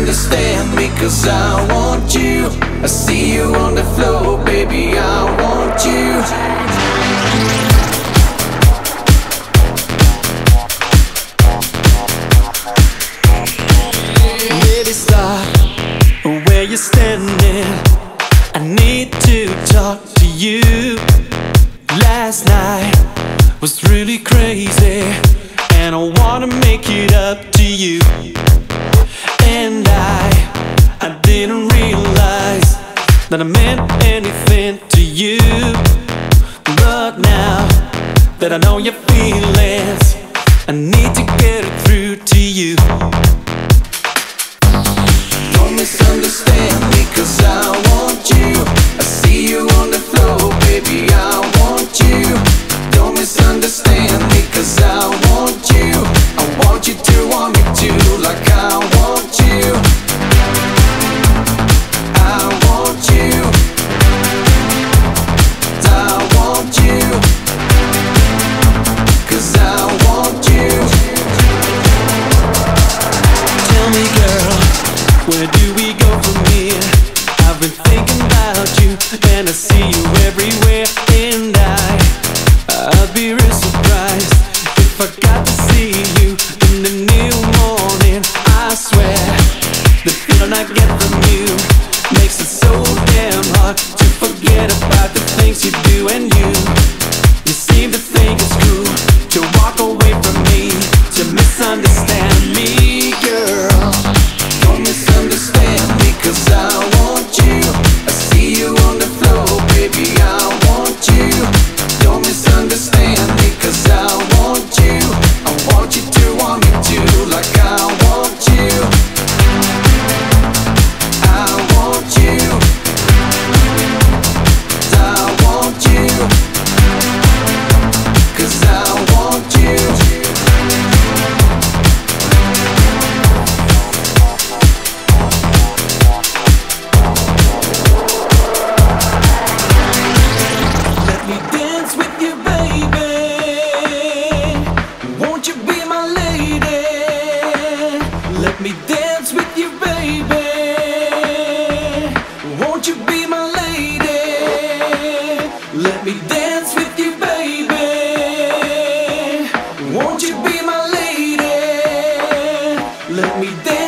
misunderstand me, 'cause I want you. I see you on the floor, baby, I want you. Baby, stop where you're standing. I need to talk to you. Last night was really crazy, and I wanna make it up to you. And I didn't realize that I meant anything to you. But now that I know your feelings, I need to get it through to you. Don't misunderstand me, 'cause I want you. I see you on the floor, baby, I want you. Don't misunderstand me, 'cause I want you. I want you to want me too, like I want you. I want you. I want you. 'Cause I want you. Tell me, girl, where do we go from here? I've been thinking about you, and I see you everywhere. And I'd be real surprised if I got to see you in the new morning. I swear, the feeling I get from you makes it so damn hard to forget about the things you do. And you seem to think it's cool to walk away from me, to misunderstand me, girl. Don't misunderstand me, 'cause I want you. I see you on the floor, baby, I want you. Don't misunderstand me, 'cause I want you. I want you to want me too, like I want you. I want you. I want you. 'Cause I want you. Let me dance with you, baby. Won't you be my lady? Let me dance with you, baby. Won't you be my lady? Let me dance with you, baby. Won't you be my lady? Let me dance.